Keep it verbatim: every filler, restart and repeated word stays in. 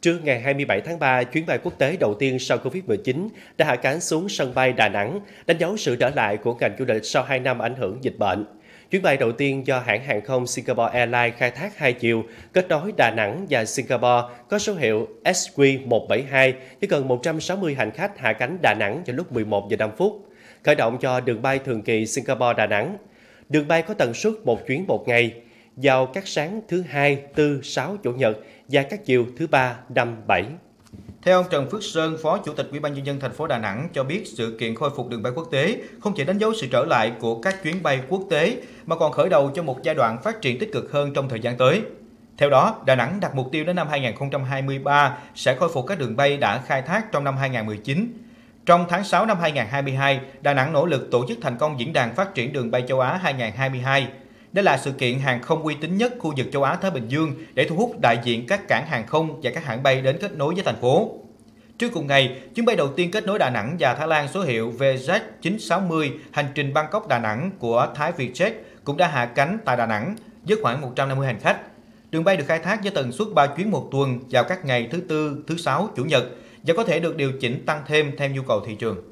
Trưa ngày hai mươi bảy tháng ba, chuyến bay quốc tế đầu tiên sau Covid mười chín đã hạ cánh xuống sân bay Đà Nẵng, đánh dấu sự trở lại của ngành du lịch sau hai năm ảnh hưởng dịch bệnh. Chuyến bay đầu tiên do hãng hàng không Singapore Airlines khai thác hai chiều, kết nối Đà Nẵng và Singapore, có số hiệu S Q một bảy hai với gần một trăm sáu mươi hành khách hạ cánh Đà Nẵng vào lúc mười một giờ năm phút, khởi động cho đường bay thường kỳ Singapore-Đà Nẵng. Đường bay có tần suất một chuyến một ngày, vào các sáng thứ hai, tư, sáu, chủ nhật và các chiều thứ ba, năm, bảy. Theo ông Trần Phước Sơn, Phó Chủ tịch Ủy ban Nhân dân thành phố Đà Nẵng cho biết, sự kiện khôi phục đường bay quốc tế không chỉ đánh dấu sự trở lại của các chuyến bay quốc tế mà còn khởi đầu cho một giai đoạn phát triển tích cực hơn trong thời gian tới. Theo đó, Đà Nẵng đặt mục tiêu đến năm hai nghìn không trăm hai mươi ba sẽ khôi phục các đường bay đã khai thác trong năm hai nghìn không trăm mười chín. Trong tháng sáu năm hai nghìn không trăm hai mươi hai, Đà Nẵng nỗ lực tổ chức thành công diễn đàn phát triển đường bay châu Á hai nghìn không trăm hai mươi hai. Đây là sự kiện hàng không uy tín nhất khu vực châu Á Thái Bình Dương để thu hút đại diện các cảng hàng không và các hãng bay đến kết nối với thành phố. Trước cùng ngày, chuyến bay đầu tiên kết nối Đà Nẵng và Thái Lan số hiệu V Z chín sáu không hành trình Bangkok Đà Nẵng của Thái Vietjet cũng đã hạ cánh tại Đà Nẵng với khoảng một trăm năm mươi hành khách. Đường bay được khai thác với tần suất ba chuyến một tuần vào các ngày thứ tư, thứ sáu, chủ nhật và có thể được điều chỉnh tăng thêm theo nhu cầu thị trường.